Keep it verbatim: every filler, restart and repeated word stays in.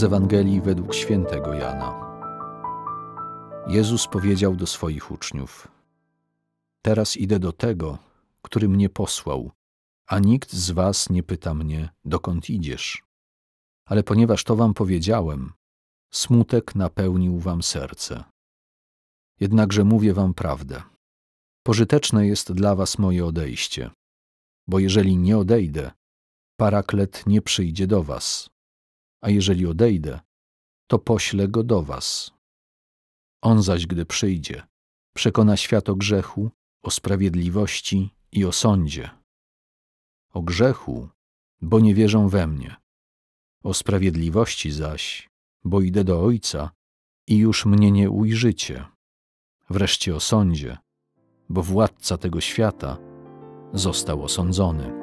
Z Ewangelii według świętego Jana. Jezus powiedział do swoich uczniów: Teraz idę do tego, który mnie posłał, a nikt z was nie pyta mnie, dokąd idziesz. Ale ponieważ to wam powiedziałem, smutek napełnił wam serce. Jednakże mówię wam prawdę. Pożyteczne jest dla was moje odejście, bo jeżeli nie odejdę, Paraklet nie przyjdzie do was, a jeżeli odejdę, to poślę go do was. On zaś, gdy przyjdzie, przekona świat o grzechu, o sprawiedliwości i o sądzie. O grzechu, bo nie wierzą we mnie. O sprawiedliwości zaś, bo idę do Ojca i już mnie nie ujrzycie. Wreszcie o sądzie, bo władca tego świata został osądzony.